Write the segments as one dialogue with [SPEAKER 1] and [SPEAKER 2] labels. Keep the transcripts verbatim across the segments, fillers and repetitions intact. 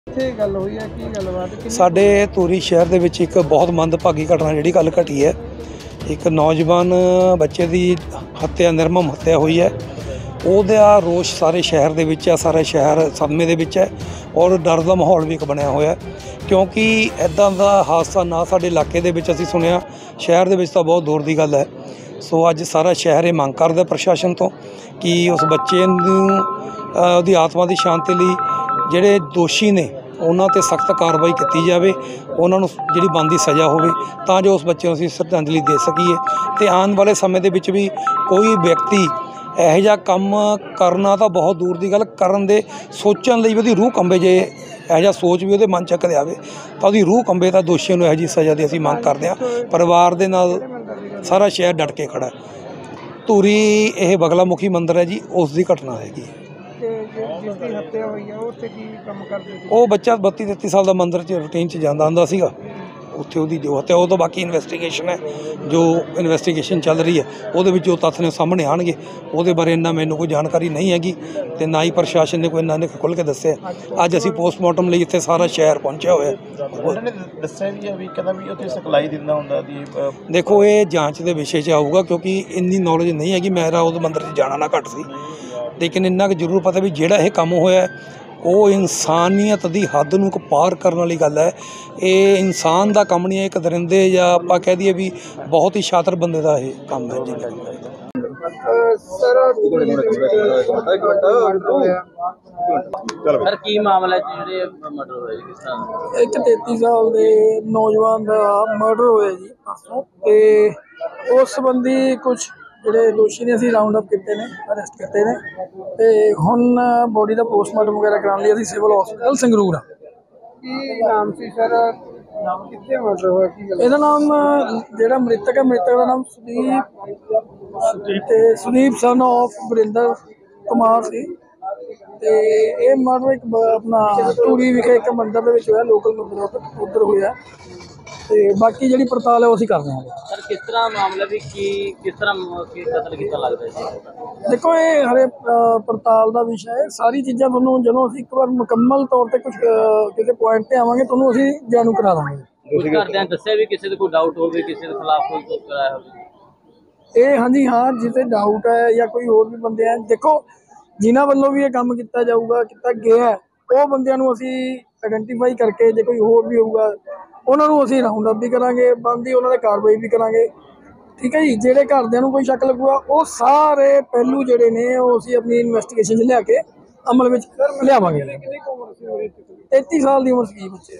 [SPEAKER 1] ਇੱਥੇ ਗੱਲ ਹੋਈ ਹੈ ਕੀ ਗੱਲਬਾਤ
[SPEAKER 2] ਸਾਡੇ ਧੂਰੀ ਸ਼ਹਿਰ ਦੇ ਵਿੱਚ ਇੱਕ ਬਹੁਤ ਮੰਦਭਾਗੀ ਘਟਨਾ ਜਿਹੜੀ ਕੱਲ੍ਹ ਘਟੀ ਹੈ। ਇੱਕ ਨੌਜਵਾਨ ਬੱਚੇ ਦੀ ਹੱਤਿਆ ਨਿਰਮਮ ਹੱਤਿਆ ਹੋਈ ਹੈ। ਉਹਦਾ ਰੋਸ਼ ਸਾਰੇ ਸ਼ਹਿਰ ਦੇ ਵਿੱਚ ਹੈ, ਸਾਰਾ ਸ਼ਹਿਰ ਸਦਮੇ ਦੇ ਵਿੱਚ ਹੈ ਔਰ ਡਰ ਦਾ ਮਾਹੌਲ ਵੀ ਇੱਕ ਬਣਿਆ ਹੋਇਆ, ਕਿਉਂਕਿ ਇੱਦਾਂ ਦਾ ਹਾਦਸਾ ਨਾ ਸਾਡੇ ਇਲਾਕੇ ਦੇ ਵਿੱਚ ਅਸੀਂ ਸੁਣਿਆ, ਸ਼ਹਿਰ ਦੇ ਵਿੱਚ ਤਾਂ ਬਹੁਤ ਦੂਰ ਦੀ ਗੱਲ ਹੈ। ਸੋ ਅੱਜ ਸਾਰਾ ਸ਼ਹਿਰ ਇਹ ਮੰਗ ਕਰਦਾ ਪ੍ਰਸ਼ਾਸਨ ਤੋਂ ਕਿ ਉਸ ਬੱਚੇ ਨੂੰ ਉਹਦੀ ਆਤਮਾ ਦੀ ਸ਼ਾਂਤੀ ਲਈ ਜਿਹੜੇ ਦੋਸ਼ੀ ਨੇ ਉਹਨਾਂ 'ਤੇ ਸਖਤ ਕਾਰਵਾਈ ਕੀਤੀ ਜਾਵੇ, ਉਹਨਾਂ ਨੂੰ ਜਿਹੜੀ ਬਣਦੀ ਸਜ਼ਾ ਹੋਵੇ ਤਾਂ ਜੋ ਉਸ ਬੱਚੇ ਨੂੰ ਅਸੀਂ ਸ਼ਰਧਾਂਜਲੀ ਦੇ ਸਕੀਏ। ਅਤੇ ਆਉਣ ਵਾਲੇ ਸਮੇਂ ਦੇ ਵਿੱਚ ਵੀ ਕੋਈ ਵਿਅਕਤੀ ਇਹੋ ਜਿਹਾ ਕੰਮ ਕਰਨਾ ਤਾਂ ਬਹੁਤ ਦੂਰ ਦੀ ਗੱਲ, ਕਰਨ ਦੇ ਸੋਚਣ ਲਈ ਵੀ ਉਹਦੀ ਰੂਹ ਕੰਬੇ, ਜੇ ਇਹੋ ਜਿਹਾ ਸੋਚ ਵੀ ਉਹਦੇ ਮਨ 'ਚ ਕਦੇ ਆਵੇ ਤਾਂ ਉਹਦੀ ਰੂਹ ਕੰਬੇ। ਤਾਂ ਦੋਸ਼ੀਆਂ ਨੂੰ ਇਹੋ ਜਿਹੀ ਸਜ਼ਾ ਦੀ ਅਸੀਂ ਮੰਗ ਕਰਦੇ ਹਾਂ। ਪਰਿਵਾਰ ਦੇ ਨਾਲ ਸਾਰਾ ਸ਼ਹਿਰ ਡਟ ਕੇ ਖੜ੍ਹਾ। ਧੂਰੀ ਇਹ ਬਗਲਾ ਮੁਖੀ ਮੰਦਿਰ ਹੈ ਜੀ, ਉਸ ਦੀ ਘਟਨਾ ਹੈਗੀ।
[SPEAKER 1] ਜਿਸਦੀ ਹੱਤਿਆ ਹੋਈ ਹੈ ਉੱਥੇ ਕੀ ਕੰਮ ਕਰਦੇ ਸੀ?
[SPEAKER 2] ਉਹ ਬੱਚਾ ਬੱਤੀ ਤੇਤੀ ਸਾਲ ਦਾ ਮੰਦਿਰ 'ਚ ਰੂਟੀਨ 'ਚ ਜਾਂਦਾ ਹੁੰਦਾ ਸੀਗਾ, ਉੱਥੇ ਉਹਦੀ ਜੋ ਹੱਤਿਆ, ਉਹ ਤੋਂ ਬਾਕੀ ਇਨਵੈਸਟੀਗੇਸ਼ਨ ਹੈ, ਜੋ ਇਨਵੈਸਟੀਗੇਸ਼ਨ ਚੱਲ ਰਹੀ ਹੈ ਉਹਦੇ ਵਿੱਚ ਜੋ ਤੱਥ ਨੇ ਸਾਹਮਣੇ ਆਉਣਗੇ। ਉਹਦੇ ਬਾਰੇ ਇੰਨਾ ਮੈਨੂੰ ਕੋਈ ਜਾਣਕਾਰੀ ਨਹੀਂ ਹੈਗੀ ਅਤੇ ਨਾ ਹੀ ਪ੍ਰਸ਼ਾਸਨ ਨੇ ਕੋਈ ਇੰਨਾ ਨੇ ਖੁੱਲ੍ਹ ਕੇ ਦੱਸਿਆ। ਅੱਜ ਅਸੀਂ ਪੋਸਟਮਾਰਟਮ ਲਈ ਇੱਥੇ ਸਾਰਾ ਸ਼ਹਿਰ ਪਹੁੰਚਿਆ ਹੋਇਆ।
[SPEAKER 3] ਉਹਨਾਂ ਨੇ ਦੱਸਿਆ ਵੀ ਹੈ ਵੀ ਕਹਿੰਦਾ ਵੀ ਉੱਥੇ ਸਿਖਲਾਈ ਦਿੰਦਾ ਹੁੰਦਾ ਦੀ।
[SPEAKER 2] ਦੇਖੋ ਇਹ ਜਾਂਚ ਦੇ ਵਿਸ਼ੇ 'ਚ ਆਊਗਾ, ਕਿਉਂਕਿ ਇੰਨੀ ਨੌਲੇਜ ਨਹੀਂ ਹੈਗੀ, ਮੇਰਾ ਉਸ ਮੰਦਿਰ 'ਚ ਜਾਣਾ ਨਾ ਘੱਟ ਸੀ, ਲੇਕਿਨ ਇੰਨਾ ਕੁ ਜ਼ਰੂਰ ਪਤਾ ਵੀ ਜਿਹੜਾ ਇਹ ਕੰਮ ਹੋਇਆ ਉਹ ਇਨਸਾਨੀਅਤ ਦੀ ਹੱਦ ਨੂੰ ਪਾਰ ਕਰਨ ਵਾਲੀ ਗੱਲ ਹੈ। ਇਹ ਇਨਸਾਨ ਦਾ ਕੰਮ ਨਹੀਂ ਹੈ, ਇੱਕ ਦਰਿੰਦੇ ਜਾਂ ਆਪਾਂ ਕਹਿ ਦਈਏ ਵੀ ਬਹੁਤ ਹੀ ਸ਼ਾਤਰ ਬੰਦੇ ਦਾ ਇਹ ਕੰਮ ਹੈ ਜੀ।
[SPEAKER 4] ਸਰ ਕੀ ਮਾਮਲਾ ਜਿਹੜੇ ਮਰਡਰ ਹੋਇਆ ਜੀ? ਕਿਸ ਤਰ੍ਹਾਂ?
[SPEAKER 1] ਇੱਕ ਤੇਤੀ ਸਾਲ ਦੇ ਨੌਜਵਾਨ ਦਾ ਮਰਡਰ ਹੋਇਆ ਜੀ ਪਰਸੋਂ, ਤੇ ਉਸ ਸੰਬੰਧੀ ਕੁਝ ਜਿਹੜੇ ਦੋਸ਼ੀ ਨੇ ਅਸੀਂ ਰਾਉਂਡ ਅਪ ਕੀਤੇ ਨੇ, ਅਰੈਸਟ ਕੀਤੇ ਨੇ, ਤੇ ਹੁਣ ਬੋਡੀ ਦਾ ਪੋਸਟਮਾਰਟਮ ਵਗੈਰਾ ਕਰਾਉਣ ਲਈ ਅਸੀਂ ਸਿਵਲ ਹਸਪੀਟਲ ਸੰਗਰੂਰ ਆ। ਕੀ ਨਾਮ ਸੀ ਸਰ? ਕਿੱਥੇ ਮਰਡਰ ਹੋਇਆ? ਕੀ ਗੱਲ? ਇਹਦਾ ਨਾਮ ਜਿਹੜਾ ਮ੍ਰਿਤਕ ਹੈ, ਮ੍ਰਿਤਕ ਦਾ ਨਾਮ ਸੁਦੀਪ ਤੇ ਸੁਦੀਪ ਸਨ ਆਫ ਵਰਿੰਦਰ ਕੁਮਾਰ ਸੀ। ਤੇ ਇਹ ਮਰਡਰ ਇੱਕ ਆਪਣਾ ਧੂਰੀ ਵਿਖੇ ਇੱਕ ਮੰਦਿਰ ਦੇ ਵਿੱਚ ਹੋਇਆ, ਲੋਕਲ ਮੰਦਿਰ ਉੱਧਰ ਹੋਇਆ। ਤੇ ਬਾਕੀ ਜਿਹੜੀ ਪੜਤਾਲ ਹੈ ਉਹ ਅਸੀਂ ਕਰਦੇ ਹਾਂ।
[SPEAKER 4] ਸਰ ਕਿਸ ਤਰ੍ਹਾਂ ਮਾਮਲਾ ਵੀ ਕੀ ਕਿਸ ਤਰ੍ਹਾਂ ਕੀ ਕਤਲ ਕੀਤਾ ਲੱਗਦਾ ਜੀ?
[SPEAKER 1] ਦੇਖੋ ਇਹ ਹਰੇ ਪੜਤਾਲ ਦਾ ਵਿਸ਼ਾ ਹੈ। ਸਾਰੀ ਚੀਜ਼ਾਂ ਤੁਹਾਨੂੰ ਜਦੋਂ ਅਸੀਂ ਇੱਕ ਵਾਰ ਮੁਕੰਮਲ ਤੌਰ ਤੇ ਕੁਝ ਕਿਸੇ ਪੁਆਇੰਟ ਤੇ ਆਵਾਂਗੇ ਤੁਹਾਨੂੰ ਅਸੀਂ ਜਾਣੂ ਕਰਾ ਦਾਂਗੇ।
[SPEAKER 4] ਕੁਝ ਘਰਦਿਆਂ ਦੱਸਿਆ ਵੀ ਕਿਸੇ ਦੇ ਕੋਈ ਡਾਊਟ ਹੋਵੇ, ਕਿਸੇ ਦੇ ਖਿਲਾਫ ਕੋਈ ਕੁਝ ਕਰਾਇਆ ਹੋਵੇ?
[SPEAKER 1] ਇਹ ਹਾਂਜੀ ਹਾਂ, ਜਿੱਥੇ ਡਾਊਟ ਹੈ ਜਾਂ ਕੋਈ ਹੋਰ ਵੀ ਬੰਦੇ ਆ, ਦੇਖੋ ਜਿਨ੍ਹਾਂ ਵੱਲੋਂ ਵੀ ਇਹ ਕੰਮ ਕੀਤਾ ਜਾਊਗਾ, ਕੀਤਾ ਗਿਆ, ਉਹ ਬੰਦਿਆਂ ਨੂੰ ਅਸੀਂ ਆਇਡੈਂਟੀਫਾਈ ਕਰਕੇ ਜੇ ਕੋਈ ਹੋਰ ਵੀ ਹੋਊਗਾ ਉਹਨਾਂ ਨੂੰ ਅਸੀਂ ਰਾਉਂਡ ਅਪ ਵੀ ਕਰਾਂਗੇ, ਬਣਦੀ ਉਹਨਾਂ 'ਤੇ ਕਾਰਵਾਈ ਵੀ ਕਰਾਂਗੇ। ਠੀਕ ਹੈ ਜੀ। ਜਿਹੜੇ ਘਰਦਿਆਂ ਨੂੰ ਕੋਈ ਸ਼ੱਕ ਲੱਗੂਗਾ ਉਹ ਸਾਰੇ ਪਹਿਲੂ ਜਿਹੜੇ ਨੇ ਉਹ ਅਸੀਂ ਆਪਣੀ ਇਨਵੈਸਟੀਗੇਸ਼ਨ 'ਚ ਲਿਆ ਕੇ ਅਮਲ ਵਿੱਚ ਲਿਆਵਾਂਗੇ। ਤੇਤੀ ਸਾਲ ਦੀ ਉਮਰ ਸੀ ਬੱਚੇ।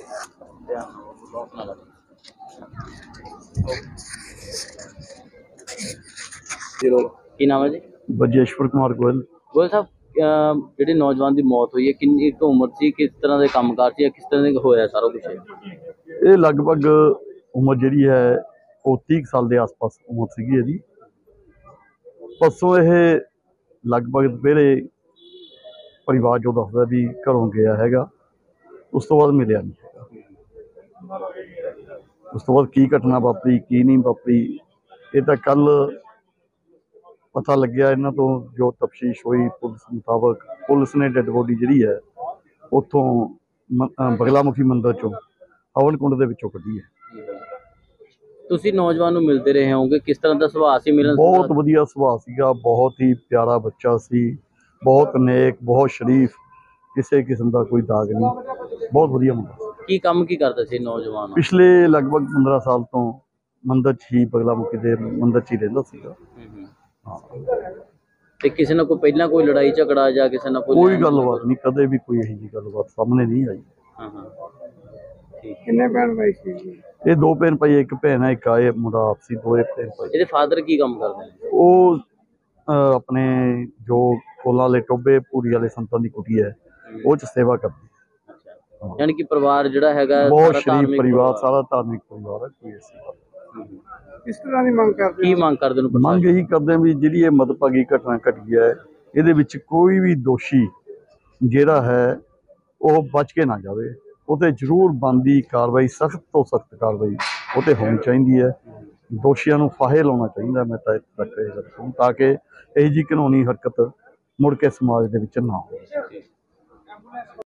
[SPEAKER 4] ਕੀ ਨਾਮ ਹੈ ਜੀ?
[SPEAKER 5] ਬਜੇਸ਼ਵਰ ਕੁਮਾਰ ਗੋਇਲ।
[SPEAKER 4] ਗੋਇਲ ਸਾਹਿਬ, ਜਿਹੜੇ ਨੌਜਵਾਨ ਦੀ ਮੌਤ ਹੋਈ ਹੈ ਕਿੰਨੀ ਕੁ ਉਮਰ ਸੀ, ਕਿਸ ਤਰ੍ਹਾਂ ਦੇ ਕੰਮਕਾਰ ਸੀ, ਕਿਸ ਤਰ੍ਹਾਂ ਦੇ ਹੋਇਆ ਸਾਰਾ ਕੁਛ?
[SPEAKER 5] ਇਹ ਲਗਭਗ ਉਮਰ ਜਿਹੜੀ ਹੈ ਉਹ ਤੀਹ ਸਾਲ ਦੇ ਆਸ-ਪਾਸ ਉਮਰ ਸੀਗੀ ਇਹਦੀ। ਪਰਸੋਂ ਇਹ ਲਗਭਗ ਦੁਪਹਿਰੇ ਪਰਿਵਾਰ ਜੋ ਦੱਸਦਾ ਵੀ ਘਰੋਂ ਗਿਆ ਹੈਗਾ, ਉਸ ਤੋਂ ਬਾਅਦ ਮਿਲਿਆ ਨਹੀਂ ਹੈਗਾ। ਉਸ ਤੋਂ ਬਾਅਦ ਕੀ ਘਟਨਾ ਵਾਪਰੀ ਕੀ ਨਹੀਂ ਵਾਪਰੀ ਇਹ ਤਾਂ ਕੱਲ੍ਹ ਪਤਾ ਲੱਗਿਆ। ਇਹਨਾਂ ਤੋਂ ਜੋ ਤਫਤੀਸ਼ ਹੋਈ ਪੁਲਿਸ ਮੁਤਾਬਕ, ਪੁਲਿਸ ਨੇ ਡੈੱਡ ਬੋਡੀ ਜਿਹੜੀ ਹੈ ਉੱਥੋਂ ਬਗਲਾ ਮੁਖੀ ਮੰਦਿਰ 'ਚੋਂ ਹਵਨ ਕੁੰਡ ਦੇ ਵਿੱਚੋਂ ਕੱਢੀ ਹੈ।
[SPEAKER 4] ਤੁਸੀਂ ਨੌਜਵਾਨ ਨੂੰ ਮਿਲਦੇ ਰਹੇ ਹੋਗੇ, ਕਿਸ ਤਰ੍ਹਾਂ ਦਾ ਸੁਭਾਅ ਸੀ? ਮਿਲਣ
[SPEAKER 5] ਬਹੁਤ ਵਧੀਆ ਸੁਭਾਅ ਸੀਗਾ, ਬਹੁਤ ਹੀ ਪਿਆਰਾ ਬੱਚਾ ਸੀ, ਬਹੁਤ ਨੇਕ, ਬਹੁਤ ਸ਼ਰੀਫ, ਕਿਸੇ ਕਿਸਮ ਦਾ ਕੋਈ ਦਾਗ ਨਹੀਂ, ਬਹੁਤ ਵਧੀਆ ਮੁੰਡਾ।
[SPEAKER 4] ਕੀ ਕੰਮ ਕੀ ਕਰਦਾ ਸੀ ਨੌਜਵਾਨ?
[SPEAKER 5] ਪਿਛਲੇ ਲਗਭਗ ਪੰਦਰਾਂ ਸਾਲ ਤੋਂ ਮੰਦਿਰ 'ਚ ਹੀ, ਬਗਲਾ ਮੁਖੀ ਦੇ ਮੰਦਿਰ 'ਚ ਹੀ ਰਹਿੰਦਾ ਸੀਗਾ। ਹਾਂ।
[SPEAKER 4] ਤੇ ਕਿਸੇ ਨਾਲ ਕੋਈ ਪਹਿਲਾਂ ਕੋਈ ਲੜਾਈ ਝਗੜਾ ਜਾਂ ਕਿਸੇ ਨਾਲ ਕੋਈ
[SPEAKER 5] ਕੋਈ ਗੱਲਬਾਤ ਨਹੀਂ, ਕਦੇ ਵੀ ਕੋਈ ਇਹੋ ਜਿਹੀ ਗੱਲਬਾਤ ਸਾਹਮਣੇ ਨਹੀਂ ਆਈ।
[SPEAKER 4] ਹਾਂ ਹਾਂ ਠੀਕ।
[SPEAKER 1] ਕਿੰਨੇ ਭੈਣ ਭਾਈ ਸੀ?
[SPEAKER 5] ਇਹ ਦੋ ਭੈਣ ਭਾਈ, ਇੱਕ ਭੈਣ ਹੈ, ਇੱਕ ਆਏ ਮੁੰਡਾ ਆਪਸੀ, ਦੋ ਭੈਣ ਭਾਈ।
[SPEAKER 4] ਇਹਦੇ ਫਾਦਰ ਕੀ ਕੰਮ ਕਰਦੇ ਨੇ?
[SPEAKER 5] ਉਹ ਆਪਣੇ ਜੋ ਕੋਲਾਂ ਵਾਲੇ ਟੋਬੇ ਪੂਰੀ ਵਾਲੇ ਸੰਤਾਂ ਦੀ ਕੁਟੀ ਹੈ ਉਹ 'ਚ ਸੇਵਾ ਕਰਦੇ।
[SPEAKER 4] ਅੱਛਾ, ਯਾਨੀ ਕਿ ਪਰਿਵਾਰ ਜਿਹੜਾ ਹੈਗਾ
[SPEAKER 5] ਬਹੁਤ ਸ਼ਰੀਫ ਪਰਿਵਾਰ, ਸਾਰਾ ਧਾਰਮਿਕ ਪਰਿਵਾਰ ਹੈ। ਕੋਈ ਐਸੀ
[SPEAKER 1] ਕਿਸ ਤਰ੍ਹਾਂ ਦੀ ਮੰਗ ਕਰਦੇ?
[SPEAKER 4] ਕੀ ਮੰਗ ਕਰਦੇ ਨੂੰ?
[SPEAKER 5] ਮੰਗ ਇਹੀ ਕਰਦੇ ਵੀ ਜਿਹੜੀ ਇਹ ਮੰਦਭਾਗੀ ਘਟਨਾ ਘਟੀ ਹੈ ਇਹਦੇ ਵਿੱਚ ਕੋਈ ਵੀ ਦੋਸ਼ੀ ਜਿਹੜਾ ਹੈ ਉਹ ਬਚ ਕੇ ਨਾ ਜਾਵੇ, ਉਹ 'ਤੇ ਜ਼ਰੂਰ ਬਣਦੀ ਕਾਰਵਾਈ, ਸਖਤ ਤੋਂ ਸਖਤ ਕਾਰਵਾਈ ਉਹ 'ਤੇ ਹੋਣੀ ਚਾਹੀਦੀ ਹੈ। ਦੋਸ਼ੀਆਂ ਨੂੰ ਫਾਹੇ ਲਾਉਣਾ ਚਾਹੀਦਾ। ਮੈਂ ਤਾਂ ਇੱਥੇ ਤੱਕ ਇਹ ਰੱਖੂੰ ਤਾਂ ਕਿ ਇਹੋ ਜਿਹੀ ਕਾਨੂੰਨੀ ਹਰਕਤ ਮੁੜ ਕੇ ਸਮਾਜ ਦੇ ਵਿੱਚ ਨਾ ਹੋਵੇ।